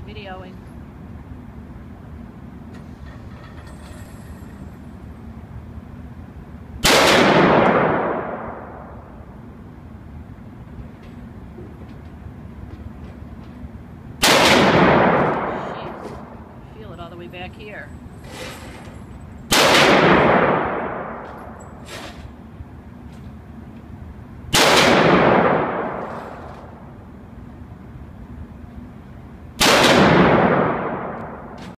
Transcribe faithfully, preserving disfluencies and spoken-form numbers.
Videoing. Jeez, I feel it all the way back here.